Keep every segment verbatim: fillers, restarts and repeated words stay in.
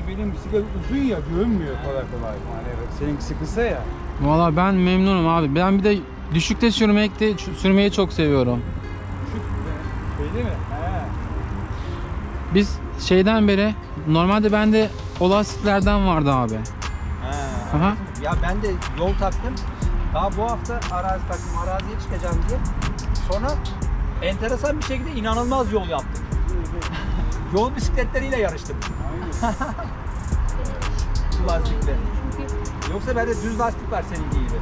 benim bisiklet uzun ya, görünmüyor kolay kolay. Yani seninkisi kısa ya. Valla ben memnunum abi. Ben bir de düşükte sürmekte sürmeyi çok seviyorum. Düşük şey değil mi? He. Biz şeyden beri normalde bende o lastiklerden vardı abi. He. Aha. Ya ben de yol taktım. Daha bu hafta arazi taktım. Araziye çıkacağım diye. Sonra enteresan bir şekilde inanılmaz yol yaptık. Yol bisikletleriyle yarıştım. Aynen. Bu lastikle. Yoksa bende düz lastik var seninki gibi.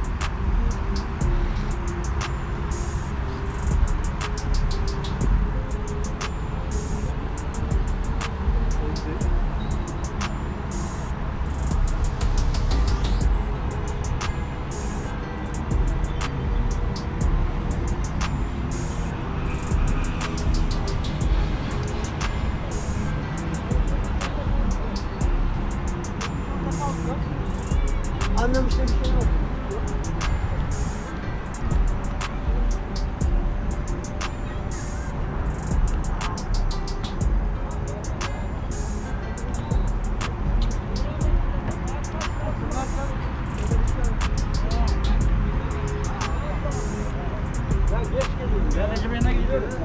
Anlamışlar bir şey yok. Ya geç geliyorum. Ya Recep'e gidiyoruz.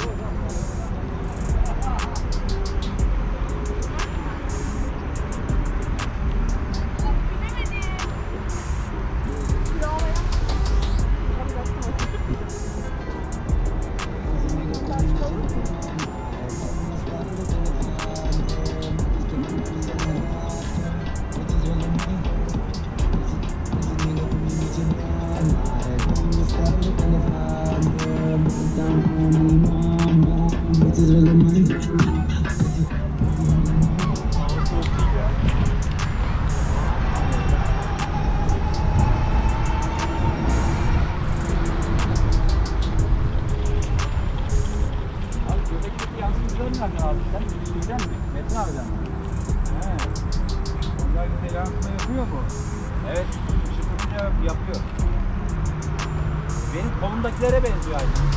Metin abiden mi? He. Onlar telaffuzda yapıyor mu? Evet, şıkırtınca yapıyor. Benim kolumdakilere benziyor aynı.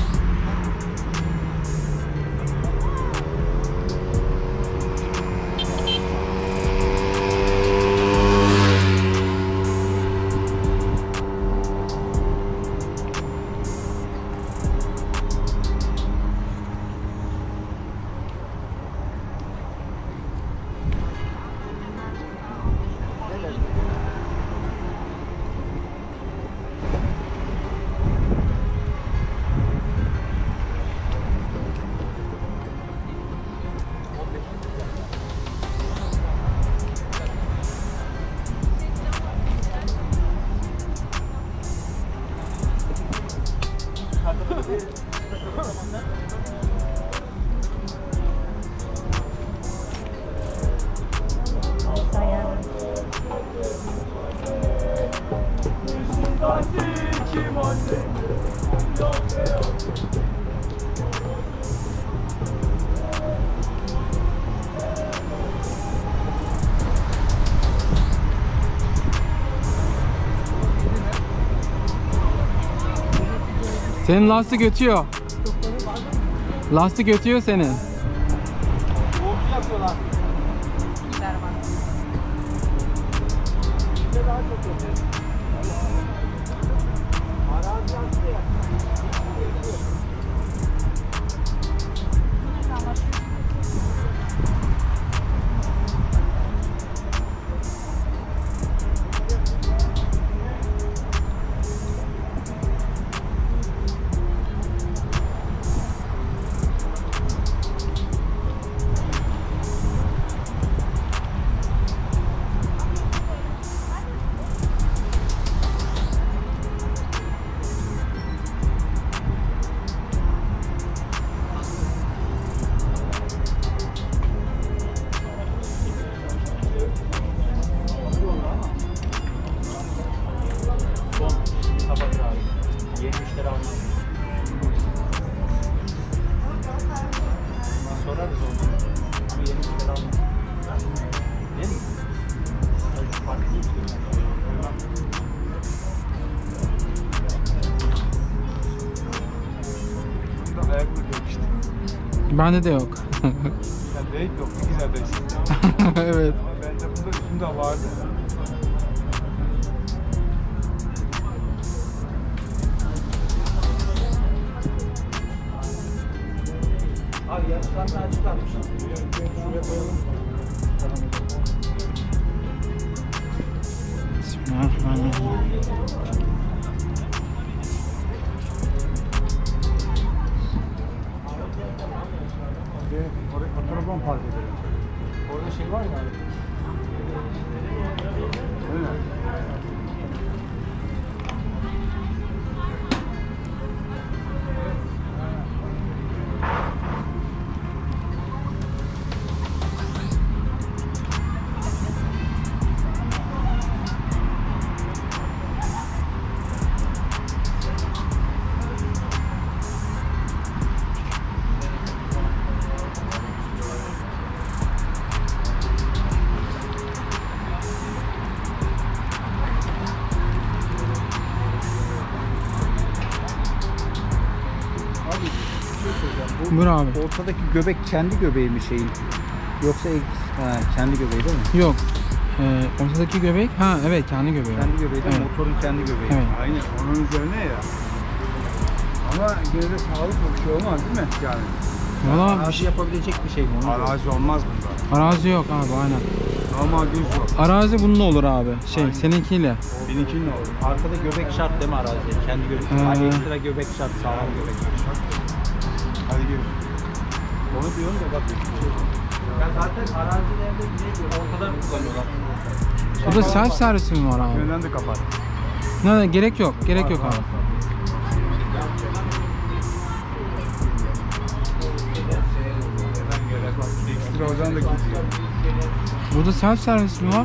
Senin lastik ötüyor. Lastik ötüyor senin. Borcu yapıyorlar. Bizde daha çok ötüyor. Arazi yansıdı ya. Sorarız onu. Ama yeni şeyler almak. Değil mi? Farklı değil mi? Bunda ayakkabı yok işte. Bende de yok. Sen de yok. Ne güzel değilsin. Evet. Ama bende bunda üstünde vardı. Abi yarışlarını açık atmışım. Şuraya koyalım. Bismillahirrahmanirrahim. Ve oraya otoban park edelim. Orada şey var ya abi. Değil mi? Abi bir şey söyleyeceğim. Buyur abi. Ortadaki göbek kendi göbeği mi şeyin? Yoksa ek- ha, kendi göbeği değil mi? Yok. Ee, ortadaki göbek. Ha evet, kendi göbeği. Kendi göbeği değil mi? Evet. Motorun kendi göbeği. Evet. Aynen onun üzerine ya. Ama gene de sağlıklı bir şey olmaz değil mi? Yani Valla bir Arazi şey, yapabilecek bir şey mi? Onu diyorum. arazi olmaz bunda. arazi yok abi, aynen. Normal düz yok. Arazi bununla olur abi. Şey, Aynen. seninkiyle. Benimki ne olur? Arkada göbek şart değil mi araziye? Kendi göbek. Ee. Hani ekstra göbek şart, sağlam göbek şart. Hadi gel. Onu diyorum da bak. Ya zaten arazilerde ne diyor? Ortada kullanıyorlar. Burada self servis mi var abi? Yönden de kapat. Ne, gerek yok. Gerek yok abi. Ekstra oradan da gidiyor. Burada self servis mi var?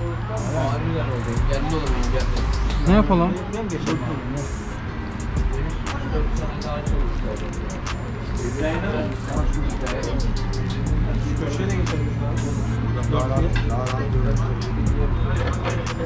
Ne yapalım? Ben geçelim abi. Köşeye de geçelim. Daha rahat, daha rahat görelim.